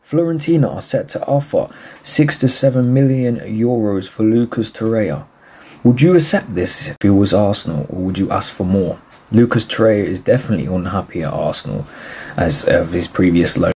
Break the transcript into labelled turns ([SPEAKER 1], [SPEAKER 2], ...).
[SPEAKER 1] Fiorentina are set to offer 6 to 7 million euros for Lucas Torreira. Would you accept this if it was Arsenal, or would you ask for more? Lucas Torreira is definitely unhappy at Arsenal as of his previous loan.